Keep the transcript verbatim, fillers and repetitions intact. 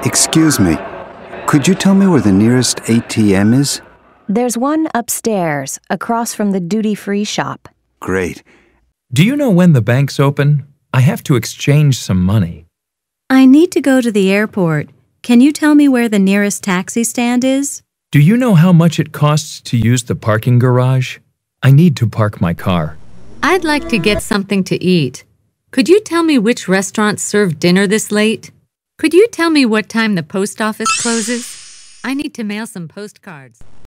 Excuse me. Could you tell me where the nearest A T M is? There's one upstairs, across from the duty-free shop. Great. Do you know when the bank's open? I have to exchange some money. I need to go to the airport. Can you tell me where the nearest taxi stand is? Do you know how much it costs to use the parking garage? I need to park my car. I'd like to get something to eat. Could you tell me which restaurants serve dinner this late? Could you tell me what time the post office closes? I need to mail some postcards.